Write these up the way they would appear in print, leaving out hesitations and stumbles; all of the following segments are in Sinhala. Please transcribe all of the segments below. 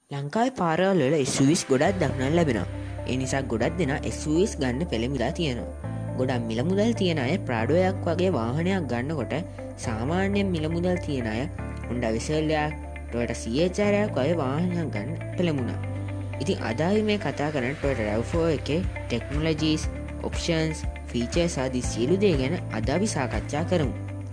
ලංකාවේ පාරවල් වල SUVs ගොඩක් දක්නට ලැබෙනවා. ඒ නිසා ගොඩක් දෙනා SUVs ගන්න පෙළඹිලා තියෙනවා. ගොඩක් මිල මුදල් තියන අය ප්‍රාඩෝයක් වගේ වාහනයක් ගන්නකොට සාමාන්‍යයෙන් මිල මුදල් තියන අය Honda Vezelයක්, Toyota CHR-යක් වගේ වාහනයක් ගන්න පෙළඹුණා. ඉතින් අද අපි මේ කතා කරන්නේ Toyota RAV4 එකේ ටෙක්නොලොජීස්, ඔප්ෂන්ස්, ෆීචර්ස් ආදී සියලු දේ ගැන අද අපි සාකච්ඡා කරමු.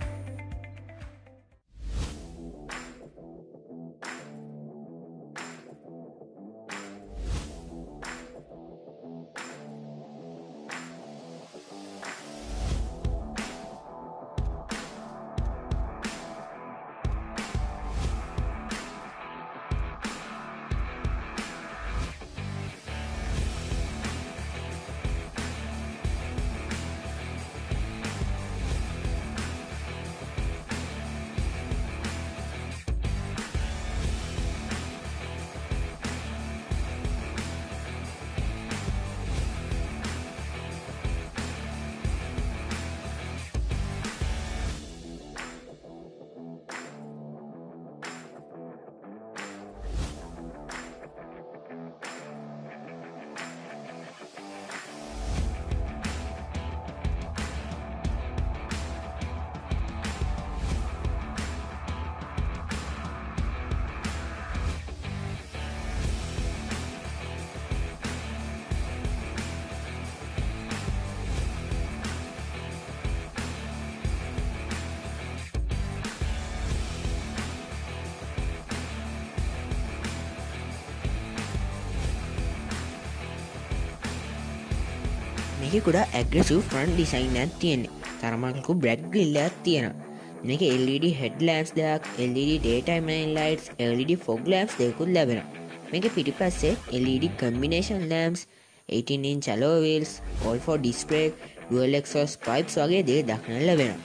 මේක ගොඩක් ඇග්‍රෙසිව් ෆ්‍රන්ට් ඩිසයින් එකක් තියෙන්නේ. තරමක බ්ලැක් ග්‍රිල් එකක් තියෙනවා. මේක LED headlamps දෙකක්, LED daytime lights, LED fog lamps දෙකකුත් ලැබෙනවා. මේක පිටිපස්සේ LED combination lamps, 18-inch alloy wheels, all for disc brake, dual exhaust pipes වගේ දේ දක්නට ලැබෙනවා.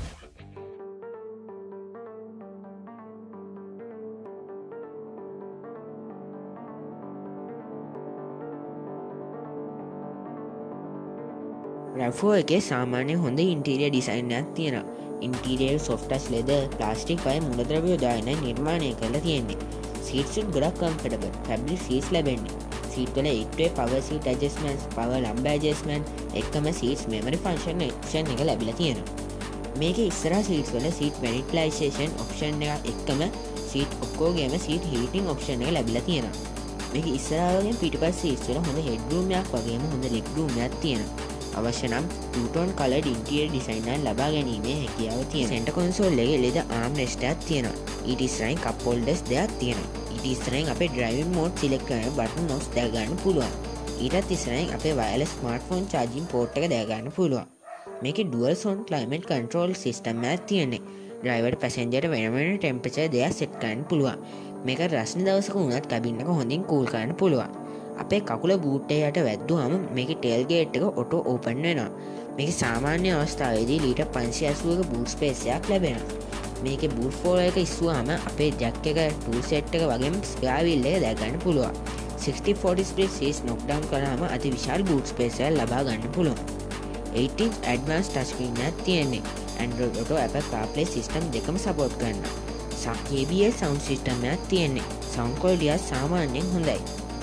RAV4 එකේ සාමාන්‍ය හොඳ ඉන්ටීරියර් ඩිසයින් එකක් තියෙනවා. Interior soft touch leather, plastic වගේ මූලද්‍රව්‍ය යොදාගෙන නිර්මාණය කරලා තියෙන්නේ. සීට්ස් ගොඩක් කම්ෆර්ටබල්. ෆැබ්‍රික් සීට්ස් ලැබෙන්නේ. සීට් වල 8-way power seat adjustments, power lumbar adjustment, එකම සීට්ස් memory function option එක ලැබිලා තියෙනවා. මේකේ ඉස්සරහා සීට්ස් වල seat ventilation option එක එක්කම සීට් ඔක්කොගේම seat heating option එක ලැබිලා තියෙනවා. මේකේ ඉස්සරහා වගේම පිටිපස්ස සීට්ස් වල හොඳ headroom එකක් වගේම හොඳ legroom එකක් තියෙනවා. අවශ්‍ය නම් two-tone colored interior design එක ලබා ගැනීමේ හැකියාව තියෙනවා. center console එකේ LED armrest එකක් තියෙනවා. ඊට ඉස්සරහින් cup holders දෙකක් තියෙනවා. ඊට ඉස්සරහින් අපේ driving mode select කරන button knobs දැක ගන්න පුළුවන්. ඊටත් ඉස්සරහින් අපේ wireless smartphone charging port එක දැක ගන්න පුළුවන්. මේකේ dual zone climate control system එකක් තියෙන්නේ. driver passenger වෙන වෙන temperature දෙක set කරන්න පුළුවන්. මේක රස්නේ දවසක වුණත් cabin එක හොඳින් cool කරන්න පුළුවන්. අපේ කකුල බූට් එකයට වැද්දුවාම මේකේ ටේල්ගේට් එක ඔටෝ ඕපන් වෙනවා. මේකේ සාමාන්‍ය අවස්ථාවේදී ලීටර් 580ක බූට් ස්පේස් එකක් ලැබෙනවා. මේකේ බූට් ෆෝල් එක ඉස්සුවාම අපේ ජැක් එක, ටූල් සෙට් එක වගේම ස්පෙයා වීල් එක දැක ගන්න පුළුවන්. 60/40 split seats knock down කරාම අති විශාල බූට් ස්පේස් එකක් ලබා ගන්න පුළුවන්. 8-inch advanced touch screen එකක් තියෙන්නේ. Android Auto, Apple CarPlay system දෙකම support කරනවා. KBS sound system එකක් තියෙන්නේ. sound quality එක සාමාන්‍යයෙන් හොඳයි.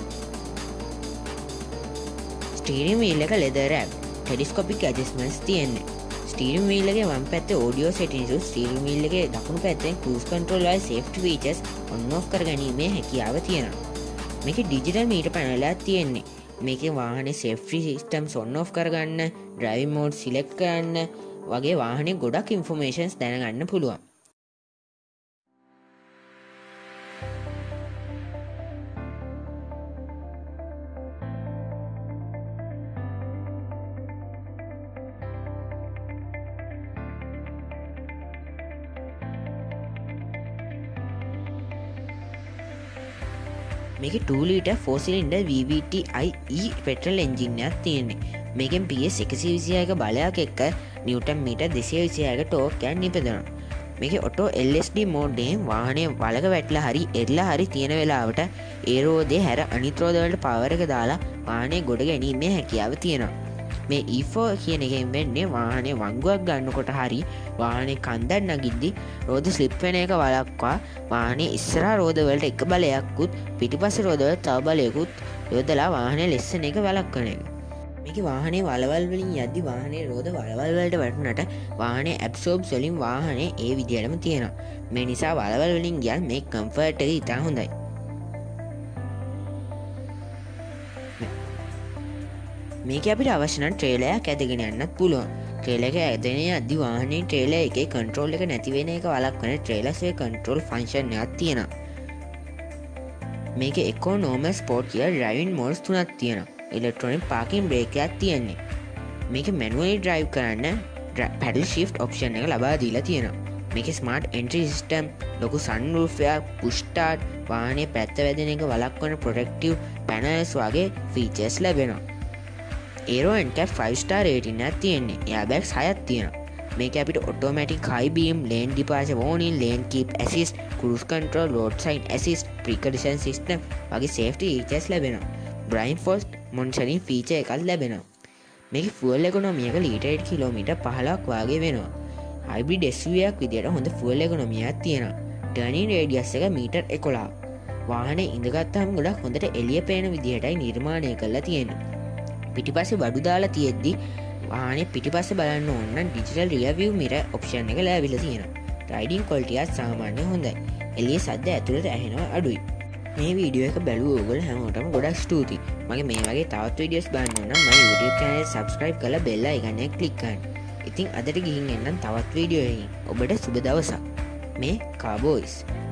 ස්ටීරින් වීල් එක leather wrap, telescopic adjustments තියෙන්නේ. ස්ටීරින් වීල් එකේ වම් පැත්තේ audio settings උ ස්ටීරින් වීල් එකේ දකුණු පැත්තෙන් cruise control වල safety features on off කරගැනීමේ හැකියාව තියෙනවා. මේකේ digital meter panel එකක් තියෙන්නේ. මේකේ වාහනේ safety systems on off කරගන්න, driving mode select කරන්න වගේ වාහනේ ගොඩක් informations දැනගන්න පුළුවන්. මේක 2 litre 4 cylinder VVT IE petrol engine එකක් තියෙන්නේ. මේකෙන් PS 126ක බලයක් එක්ක නිව්ටන් මීටර් 226ක ටෝක් එකක් නිපදවනවා. මේකේ ඔටෝ LSD මෝඩ් එකෙන් වාහනේ වලක වැටලා හරි එල්ලලා හරි තියෙන වෙලාවට ඒ රෝදේ හැර අනිත් රෝද වලට පවර් එක දාලා වාහනේ ගොඩ ගැනීමේ හැකියාව තියෙනවා. මේ E4 කියන එකෙන් වෙන්නේ වාහනේ වංගුවක් ගන්නකොට හරි වාහනේ කන්දක් නගිද්දි රෝද ස්ලිප් වෙන එක වළක්වා වාහනේ ඉස්සරහා රෝද වලට එක බලයක්කුත් පිටිපස්සේ රෝද වලට තව බලයකුත් යොදලා වාහනේ ලෙස්සන එක වළක්වන එක. මේක වාහනේ වලවල් වලින් යද්දි වාහනේ රෝද වලවල් වලට වැටුනට වාහනේ ඇබ්සෝබ්ස් වලින් වාහනේ ඒ විදිහටම තියෙනවා. මේ නිසා වලවල් වලින් ගියත් මේ කම්ෆර්ට් එක ඉතා හොඳයි. මේක අපිට අවශ්‍ය නම් ට්‍රේලර් එකක් ඇදගෙන යන්නත් පුළුවන්. ට්‍රේලර් එක ඇදගෙන යද්දි වාහනේ ට්‍රේලර් එකේ කන්ට්‍රෝල් එක නැති වෙන එක වළක්වන ට්‍රේලර්ස් එකේ කන්ට්‍රෝල් ෆන්ක්ෂන් එකක් තියෙනවා. මේක එකෝ නෝමල් ස්පෝර්ට් කියලා ඩ්‍රයිවිං මෝඩ්ස් තුනක් තියෙනවා. ඉලෙක්ට්‍රොනික් පාකින් බ්‍රේක් එකක් තියෙන්නේ. මේක මැනුවලි ඩ්‍රයිව් කරන්න පැඩල් ෂිෆ්ට් ඔප්ෂන් එක ලබා දීලා තියෙනවා. මේක ස්මාර්ට් එන්ට්‍රි සිස්ටම්, ලොකු සන්රූෆ් එකක්, පුෂ් ස්ටාර්ට්, වාහනේ පැත්ත වැදෙන එක වළක්වන ප්‍රොටෙක්ටිව් පැනල්ස් වගේ ෆීචර්ස් ලැබෙනවා. Aero NCAP 5 star rating එකක් තියෙන්නේ. Airbags 6ක් තියෙනවා. මේක අපිට automatic high beam, lane departure warning, lane keep assist, cruise control, road sign assist, pre-collision system වගේ safety features ලැබෙනවා. blind spot monitoring feature එකක් ලැබෙනවා. මේක fuel economy එක ලීටරයට කිලෝමීටර් 15ක් වාගේ වෙනවා. hybrid SUV එකක් විදියට හොඳ fuel economy එකක් තියෙනවා. turning radius එක මීටර් 11ක්. වාහනේ ඉඳගත්තාම ගොඩක් හොඳට එළිය පේන විදිහටයි නිර්මාණය කරලා තියෙන්නේ. පිටිපස්සේ බඩු දාලා තියෙද්දි වාහනේ පිටිපස්සේ බලන්න ඕන නම් digital rear view mirror option එක ලැබිලා තියෙනවා. riding quality එක සාමාන්‍ය හොඳයි. එළිය සද්ද ඇතුළට ඇහෙනවා අඩුයි. මේ වීඩියෝ එක බැලුව ඔයගොල්ලෝ හැමෝටම ගොඩක් ස්තුතියි. මගේ මේ වගේ තවත් වීඩියෝස් බලන්න ඕන නම් මගේ YouTube channel එක subscribe කරලා bell icon එක click කරන්න. ඉතින් අදට ගිහින් එන්නම් තවත් වීඩියෝ එකකින්. ඔබට සුබ දවසක්. මේ කාබෝයිස්